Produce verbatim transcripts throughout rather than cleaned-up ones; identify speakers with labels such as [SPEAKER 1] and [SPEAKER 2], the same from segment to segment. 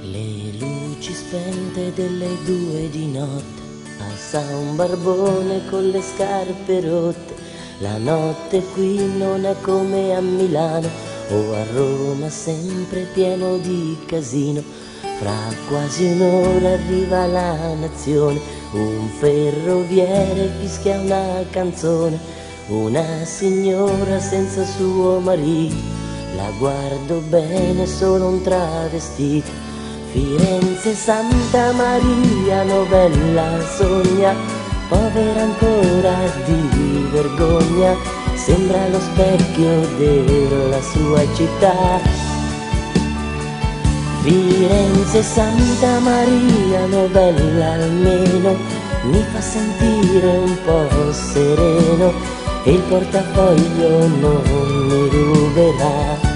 [SPEAKER 1] Le luci spente delle due di notte, passa un barbone con le scarpe rotte. La notte qui non è come a Milano o a Roma, sempre pieno di casino. Fra quasi un'ora arriva la nazione, un ferroviere fischia una canzone. Una signora senza suo marito, la guardo bene, solo un travestito. Firenze, Santa Maria, Novella sogna, povera ancora di vergogna, sembra lo specchio della sua città. Firenze, Santa Maria, Novella almeno mi fa sentire un po' sereno e il portafoglio non mi ruberà.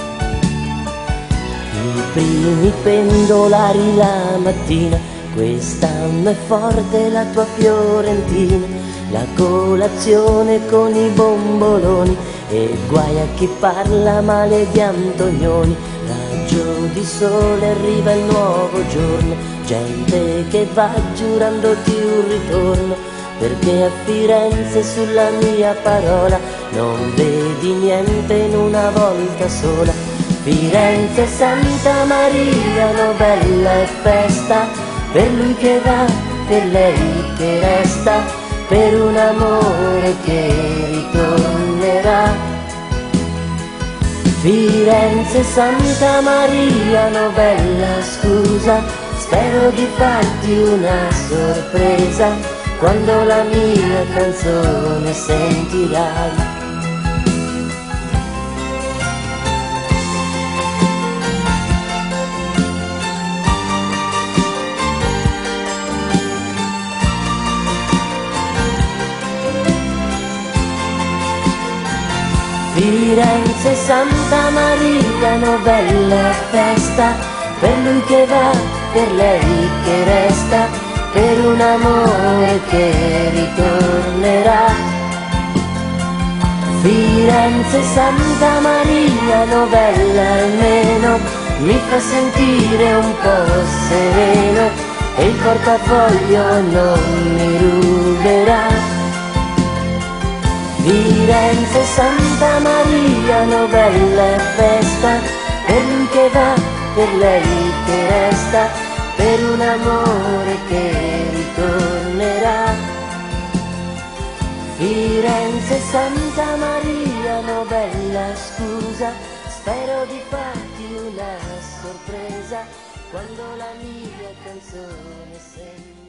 [SPEAKER 1] I primi pendolari la mattina, quest'anno è forte la tua Fiorentina, la colazione con i bomboloni e guai a chi parla male di Antonioni. Raggio di sole, arriva il nuovo giorno, gente che va giurandoti un ritorno, perché a Firenze sulla mia parola non vedi niente in una volta sola. Firenze, Santa Maria, Novella e festa, per lui che va, per lei che resta, per un amore che ritornerà. Firenze, Santa Maria, Novella, scusa, spero di farti una sorpresa quando la mia canzone sentirai. Firenze, Santa Maria, Novella, festa, per lui che va, per lei che resta, per un amore che ritornerà. Firenze, Santa Maria, Novella almeno mi fa sentire un po' sereno e il portafoglio non mi ruberà. Firenze, Santa Maria, Novella e festa, per lui che va, per lei che resta, per un amore che ritornerà. Firenze, Santa Maria, Novella, scusa, spero di farti una sorpresa quando la mia canzone sembra